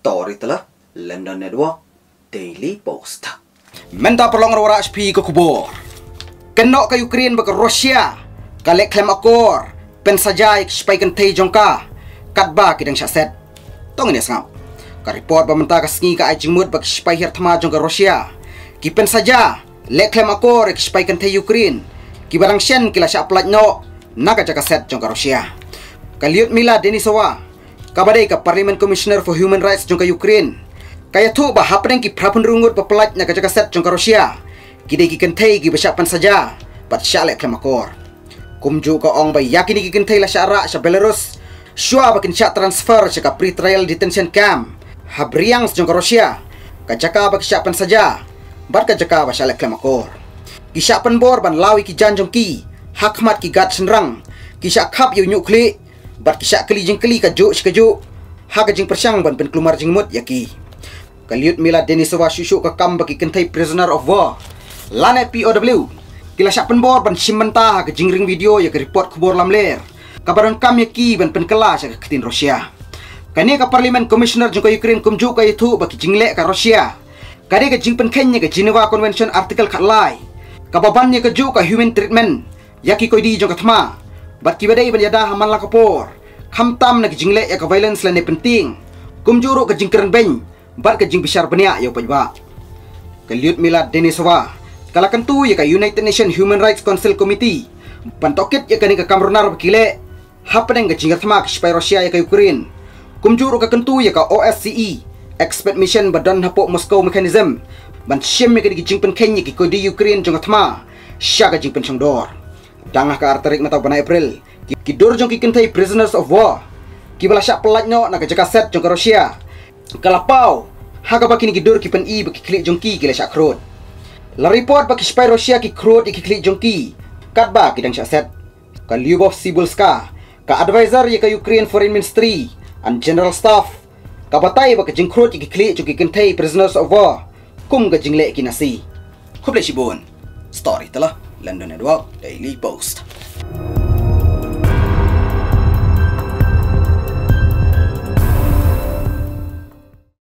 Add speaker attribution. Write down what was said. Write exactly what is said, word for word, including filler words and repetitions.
Speaker 1: Story telah London Network Daily Post.
Speaker 2: Menta perlong rawara H P ke kubur. Kenok ke Ukraine bagi Rusia. Kalek klaim akor. Pen saja supaya kentay jongka. Katba kidang syaset. Tong ini sengap. Ka report pemerintah ke sengi ke ajing mut bagi supaya hirtama jongka Rusia. Ki pen saja. Lek klaim akor supaya kentay Ukraine. Ki barang syen kila syak pelat no. Naga jaka set jongka Rusia. Kaliut Mila Denisova. Kabadai ke Parliament Commissioner for Human Rights jongka Ukraine. Kaya tu bah hapeng ki prapun rungut pepelat naga jaka set jongka Rusia. Kidai ki kentay ki besyapan saja. Bat syalek klaim akor. Kumju ka ong bay yakin ki kentay la syara sa Belarus. Syua bakin syak transfer sa pre-trial detention camp. Habriang jongka Rusia. Kajaka bak syapan saja. Bat kajaka ba syalek klaim akor. Ki syapan bor ban lawi ki janjong ki. Hakmat ki gat senrang. Ki syak kap yu nyukli. Bat kisah keli jeng keli kajuk sekajuk. Hak jeng persyang ban pen kelumar jeng mut yaki. Kaliut Mila Denisova syusuk ke kam bagi kentai prisoner of war. Lanet P O W. Kila syak penbor ban simmentah ke jeng ring video ya ke report kubur lamler. Kabaran kam yaki ban pen kelas ya ke ketin Rusia. Kani ke Parliament Commissioner jeng ke Ukraine kumjuk ke itu bagi jinglek ke Rusia. Kani ke jeng pen kenya ke Geneva Convention artikel katlai. Kababannya ke juk ke human treatment. Yaki koidi jeng ke thma. Bat kibadai ban yada haman la kapor. Khamtam na kijingle ya ka violence la ne penting. Kumjuru ka jingkeren ben. Bat ka jing bishar bania ya pajba. Kaliut Mila Denisova. Kala kentu ya ka United Nations Human Rights Council Committee. Pantokit ya ka ni ka kamrunar bakile. Hapeneng ka jingathma ka spy Russia ya ka Ukraine. Kumjuru ka kentu ya ka O S C E. Expert Mission Badan Hapok Moscow Mechanism. Ban syem ya ka di jingpen Kenya ki kodi Ukraine jingathma. Sya ka jingpen songdor. Dangah ke arterik mata bulan April. Kidur jong kikentai prisoners of war. Kibala syak pelat no nak jaka set jong ke Rusia. Kalapau. Haga baki ni kidur kipen i baki klik jong ki kila syak krod. La report baki spy Rusia ki krod ki klik jong ki. Katba kidang syak set. Ka Lyubov Sibulska. Ka advisor ya ka Ukraine Foreign Ministry and General Staff. Ka batai baki jeng krod ki klik jong kikentai prisoners of war. Kum ka jingle ki nasi. Kuble shibun. Story telah London Network Daily Post.